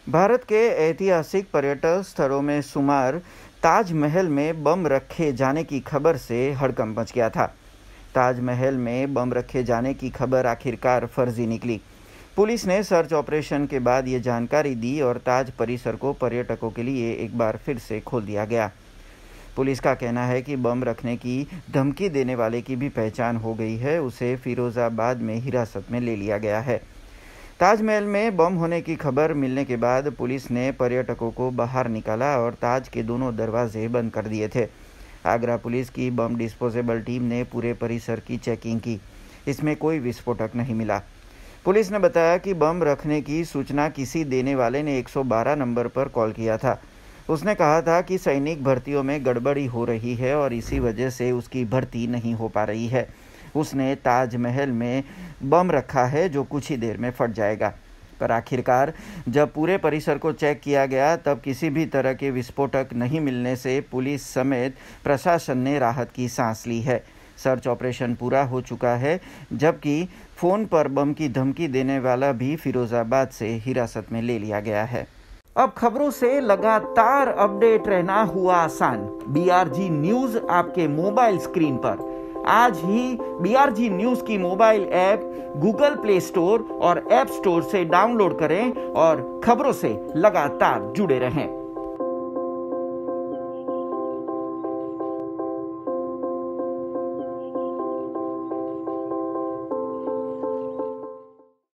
भारत के ऐतिहासिक पर्यटन स्थलों में शुमार ताजमहल में बम रखे जाने की खबर से हड़कंप मच गया था। ताजमहल में बम रखे जाने की खबर आखिरकार फर्जी निकली। पुलिस ने सर्च ऑपरेशन के बाद ये जानकारी दी और ताज परिसर को पर्यटकों के लिए एक बार फिर से खोल दिया गया। पुलिस का कहना है कि बम रखने की धमकी देने वाले की भी पहचान हो गई है। उसे फिरोजाबाद में हिरासत में ले लिया गया है। ताजमहल में बम होने की खबर मिलने के बाद पुलिस ने पर्यटकों को बाहर निकाला और ताज के दोनों दरवाजे बंद कर दिए थे। आगरा पुलिस की बम डिस्पोजेबल टीम ने पूरे परिसर की चेकिंग की। इसमें कोई विस्फोटक नहीं मिला। पुलिस ने बताया कि बम रखने की सूचना किसी देने वाले ने 112 नंबर पर कॉल किया था। उसने कहा था कि सैनिक भर्तियों में गड़बड़ी हो रही है और इसी वजह से उसकी भर्ती नहीं हो पा रही है। उसने ताजमहल में बम रखा है जो कुछ ही देर में फट जाएगा। पर आखिरकार जब पूरे परिसर को चेक किया गया तब किसी भी तरह के विस्फोटक नहीं मिलने से पुलिस समेत प्रशासन ने राहत की सांस ली है। सर्च ऑपरेशन पूरा हो चुका है, जबकि फोन पर बम की धमकी देने वाला भी फिरोजाबाद से हिरासत में ले लिया गया है। अब खबरों से लगातार अपडेट रहना हुआ आसान। BRG न्यूज आपके मोबाइल स्क्रीन पर। आज ही BRG न्यूज की mobile app Google Play Store और ऐप स्टोर से डाउनलोड करें और खबरों से लगातार जुड़े रहें।